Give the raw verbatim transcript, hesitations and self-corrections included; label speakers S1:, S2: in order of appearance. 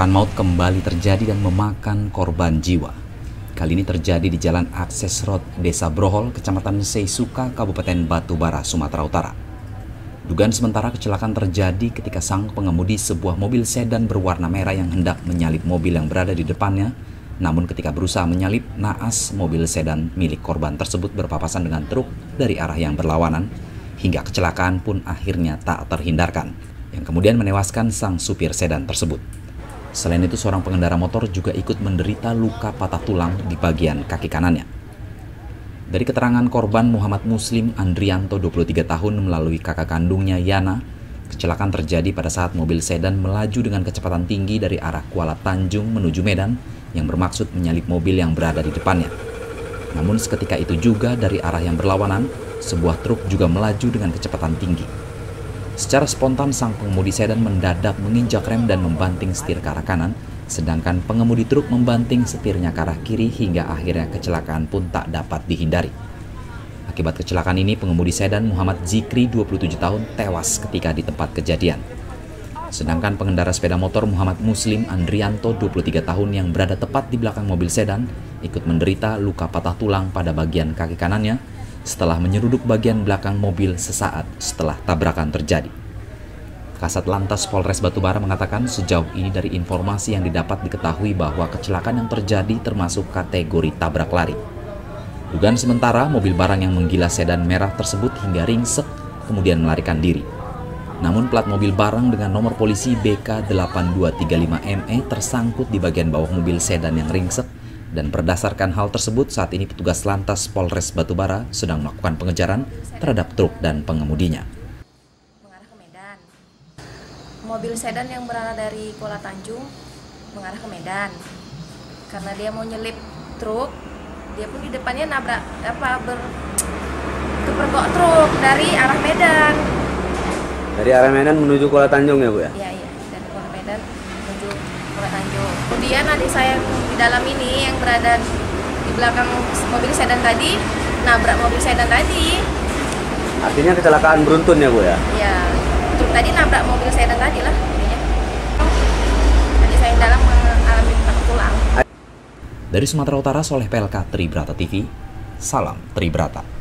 S1: Kecelakaan maut kembali terjadi dan memakan korban jiwa. Kali ini terjadi di Jalan Akses Road, Desa Brohol, Kecamatan Seisuka, Kabupaten Batubara, Sumatera Utara. Dugaan sementara kecelakaan terjadi ketika sang pengemudi sebuah mobil sedan berwarna merah yang hendak menyalip mobil yang berada di depannya. Namun ketika berusaha menyalip, naas mobil sedan milik korban tersebut berpapasan dengan truk dari arah yang berlawanan, hingga kecelakaan pun akhirnya tak terhindarkan, yang kemudian menewaskan sang supir sedan tersebut. Selain itu, seorang pengendara motor juga ikut menderita luka patah tulang di bagian kaki kanannya. Dari keterangan korban Muhammad Muslim Andrianto, dua puluh tiga tahun, melalui kakak kandungnya Yana, kecelakaan terjadi pada saat mobil sedan melaju dengan kecepatan tinggi dari arah Kuala Tanjung menuju Medan yang bermaksud menyalip mobil yang berada di depannya. Namun seketika itu juga dari arah yang berlawanan, sebuah truk juga melaju dengan kecepatan tinggi. Secara spontan, sang pengemudi sedan mendadak menginjak rem dan membanting setir ke arah kanan, sedangkan pengemudi truk membanting setirnya ke arah kiri hingga akhirnya kecelakaan pun tak dapat dihindari. Akibat kecelakaan ini, pengemudi sedan Muhammad Zikri, dua puluh tujuh tahun, tewas ketika di tempat kejadian. Sedangkan pengendara sepeda motor Muhammad Muslim Andrianto, dua puluh tiga tahun, yang berada tepat di belakang mobil sedan, ikut menderita luka patah tulang pada bagian kaki kanannya setelah menyeruduk bagian belakang mobil sesaat setelah tabrakan terjadi. Kasat Lantas Polres Batubara mengatakan sejauh ini dari informasi yang didapat diketahui bahwa kecelakaan yang terjadi termasuk kategori tabrak lari. Dugaan sementara, mobil barang yang menggilas sedan merah tersebut hingga ringsek kemudian melarikan diri. Namun plat mobil barang dengan nomor polisi B K delapan dua tiga lima M E tersangkut di bagian bawah mobil sedan yang ringsek. Dan berdasarkan hal tersebut, saat ini petugas Lantas Polres Batubara sedang melakukan pengejaran terhadap truk dan pengemudinya.
S2: Mengarah ke Medan. Mobil sedan yang berada dari Kuala Tanjung mengarah ke Medan. Karena dia mau nyelip truk, dia pun di depannya nabrak apa ber kepergok truk dari arah Medan.
S3: Dari arah Medan menuju Kuala Tanjung ya, Bu ya?
S2: Iya, iya, dari Kuala Medan menuju Kuala Tanjung. Kemudian adik saya yang di dalam ini yang berada di belakang mobil sedan tadi nabrak mobil sedan tadi.
S3: Artinya kecelakaan beruntun ya, Bu ya?
S2: Iya, truk tadi nabrak mobil sedan tadi lah. Adik saya yang dalam mengalami patah tulang.
S1: Dari Sumatera Utara, Soleh P L K, Tribrata T V, salam Tribrata.